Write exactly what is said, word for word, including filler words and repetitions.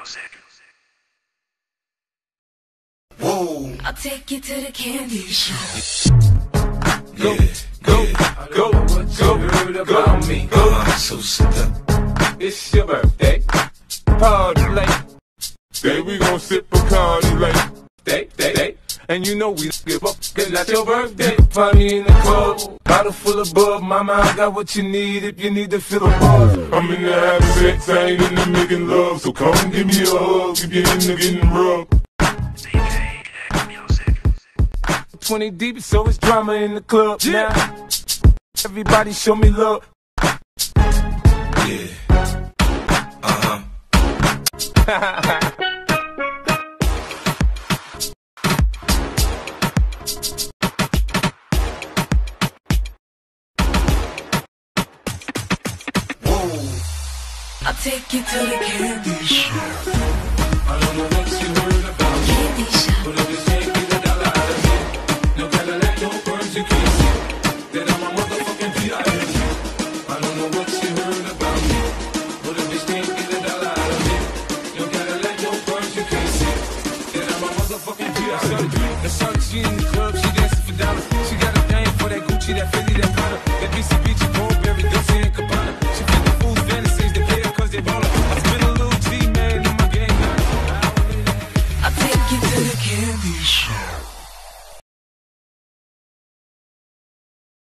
Whoa. I'll take you to the candy shop. Go, go, go, go, go, go on me. Go, I'm so sick up. It's your birthday, party late. Day we gon' sip Bacardi late. Day, day, day. And you know we give up, cause that's your birthday. Party in the club, bottle full of bub. Mama, I got what you need if you need to fill a buzz. I'm in the having sex, I ain't in the making love. So come and give me a hug if you're in the getting rough. twenty deep, so it's drama in the club yeah. Now. Everybody show me love. Yeah. Uh-huh. I'll take you to the candy shop. I don't know what you heard about me. Candy shop. But if it's taking a dollar out of me, no Cadillac, no perms, you can't see that I'm a motherfucking V I P. I don't know what you heard about me. But if it's taking a dollar out of me, no Cadillac, no perms, you can't see that I'm a motherfucking V I P. The sun's in the